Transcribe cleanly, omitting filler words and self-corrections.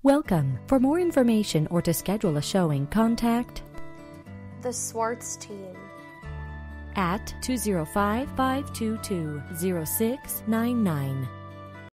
Welcome. For more information or to schedule a showing, contact the Swarts Team at 205-522-0699.